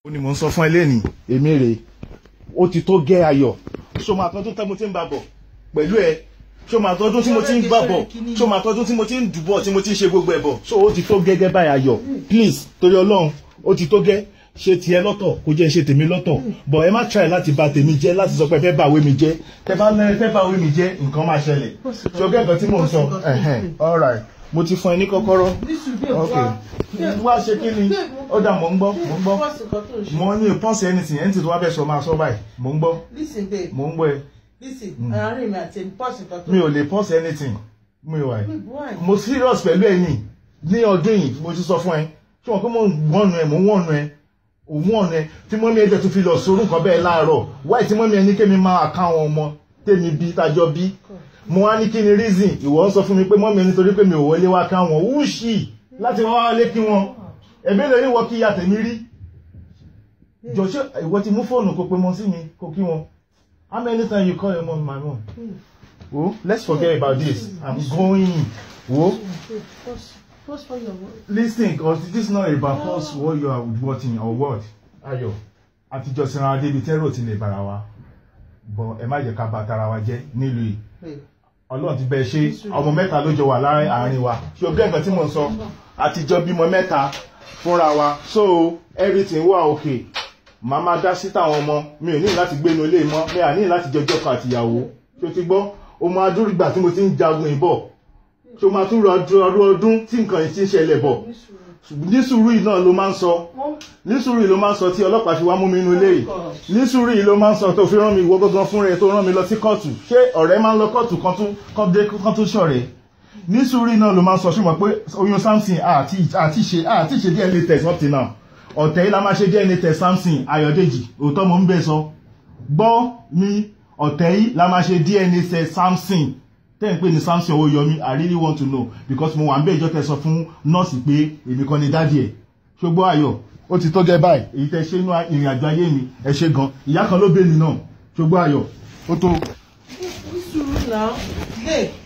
ó ní mò ń sọ fún ẹ lẹ́nìí èmi rèé ó ti tó gẹ́ ayọ̀ ṣó máa tọ́dún tí mo ti ń bá bọ̀ pẹ̀lú ẹ ṣó máa tọ́dún tí mo ti ń bá bọ̀ ṣó máa tọ́dún tí mo ti ń dùbọ̀ tí mo ti ń ṣe gbogbo ẹ̀ bọ̀ ṣó ó ti tó gẹ́gẹ́ báyìí ayọ̀ please torí ọlọ́run ó ti tó gẹ́ ṣe tiẹ̀ lọ́tọ̀ kó jẹ́ ṣe tèmi lọ́tọ̀ but ẹ má try láti bà tèmi jẹ́ láti sọ pé fẹ́ bá ìwé mi jẹ́ tẹ́ bá lẹ́rẹ́ fẹ́ bá ìwé mi jẹ́ nǹkan máa ṣẹlẹ̀ ṣọgẹ́ nǹkan tí mò ń sọ all right mo ti fún ẹ ní kọ́kọ́rọ́ okay wá ṣe kí ni ó dà mò ń gbọ́ mo ní pọ́ǹsì anything ẹni tí tó wá fẹ́ sọ máa sọ báyìí mò ń gbọ́ mò ń gbọ́ ẹ. mi ò lè pọ́ǹsì anything mi ò wáyé mo serious pẹ̀lú ẹ ní ọdún yìí mo ti sọ fún ẹ ṣé wọn kó mo wọ́nu ẹ mo wọ́nu ẹ òun ọ̀nà tí mọ́mí ẹ̀jẹ̀ tó fi lọ sórú nǹkan bẹ́ẹ̀ láàárọ̀ wáyé tí mọ́mí ẹni kémi máa ká àwọn ọmọ tèmi bí tájọ bí mo wá ní kí ni reason ìwọ ń sọ fún mi pé mọ́mí ẹni torí pé mi ò wọlé wá ká wọn wúṣì láti wá wálé kí wọn ẹ̀mí lè ní wọ́n kí ìyá tèmi rí jọ ṣé ìwọ ti mú fóònù kó pe mọ sí mi kó kí wọn how many times you call your mom my mom oh let's forget about this I'm going oh. Listen, because this is not about us what you are watching or what. Ayọ̀, àtijọ́ sinra wa débi tẹ́rọ ti lè bára wa. But ẹ má jẹ́ ká bà tara wa jẹ́ nílùú yìí. Ọlọ́run ti bẹ́ẹ̀ ṣe ọmọ mẹ́ta ló jọ wà láàárín wa. Ṣé o gbé nǹkan tí mò ń sọ? Àtijọ́ bímọ mẹ́ta fúnra wa. So everything wà okay. Màmá dá sí táwọn ọmọ mi ò ní láti gbé inú ilé mọ́. Mi à ní láti jọjọ́ kan àtìyàwó. Ṣé o ti gbọ́? Ọmọ adúrúgbà tí mo ti ń jagun ìbọ̀. Ṣé o máa tún ọdún tí nǹkan yìí ti ń ṣẹlẹ̀ bọ̀ ní sùúrù yìí náà ló máa ń sọ ní sùúrù yìí ló máa ń sọ tí ọlọ́pàá fi wá mú mi inú ilé yìí ní sùúrù yìí ló máa ń sọ tó fi rán mi ìwọ gangan fún rẹ tó rán mi lọ sí kóòtù ṣé ọ̀rẹ́ máa ń lọ kóòtù kan tún ṣọ̀rẹ́ ní sùúrù yìí náà ló máa ń sọ ṣùgbọ́n pé oyún Samson àti ṣe DNA test up till now ọ̀tẹ̀ yìí la máa ṣe DNA test Samson Ayọ̀dèjì òótọ́ mo ń bẹ̀ sọ gbọ́ mi ọ̀tẹ̀ yìí la máa ṣe DNA test Samson tẹ́ ń pè ní Samson Owóyọmí I really want to know because mo wà ń bẹ́ ìjọ tẹ́ sọ fún nọ́ọ̀sì pé èmi kan ní dádì ẹ̀ ṣùgbọ́n Ayọ̀ ó ti tó gẹ́ báyìí èyí tẹ́ ṣe inú ìrìn àjò ayé mi ẹ ṣe gan ìyá kan ló bẹ́ mi náà ṣùgbọ́n Ayọ̀ ó tó.